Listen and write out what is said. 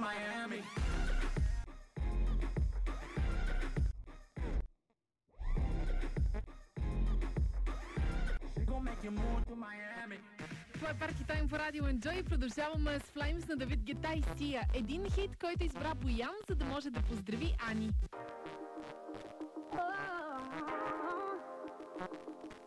Miami. She gon' make you move to Miami. Това е Парти Тайм по Радио Enjoy. Продължаваме с Flames на Давид Гета и Сия. Един хит, който избра Боян, за да може да поздрави Ани.